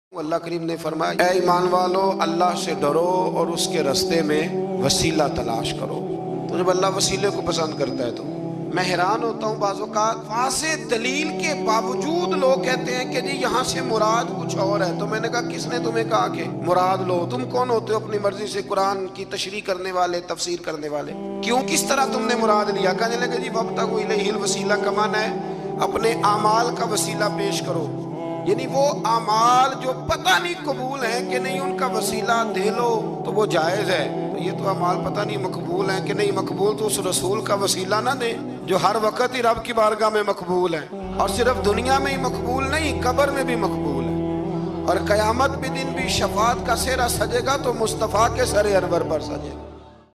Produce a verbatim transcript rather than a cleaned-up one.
अल्लाह करीम ने फरमाया, ऐ ईमान वालो, अल्लाह से डरो और उसके रास्ते में वसीला तलाश करो। तो जब अल्लाह वसीले को पसंद करता है तो मैं हैरान होता हूँ। बाज़ औक़ात वाज़ेह दलील के बावजूद लोग कहते हैं कि जी यहाँ से मुराद कुछ और है। तो मैंने कहा, किसने तुम्हें कहा कि मुराद लो? तुम कौन होते हो अपनी मर्जी से कुरान की तशरीह करने वाले, तफसीर करने वाले? क्यों, किस तरह तुमने मुराद लिया? कहने लगे जी वब्तगू इलैहिल वसीला का माना है अपने आमाल का वसीला पेश करो, यानी वो आमाल जो पता नहीं कबूल है कि नहीं, उनका वसीला दे लो तो वो जायज़ है। तो ये तो आमाल पता नहीं मकबूल है कि नहीं मकबूल, तो उस रसूल का वसीला ना दे जो हर वक्त ही रब की बारगाह में मकबूल है, और सिर्फ दुनिया में ही मकबूल नहीं, कब्र में भी मकबूल है। और क़यामत के दिन भी शफाअत का सेहरा सजेगा तो मुस्तफ़ा के सरे अनवर पर सजेगा।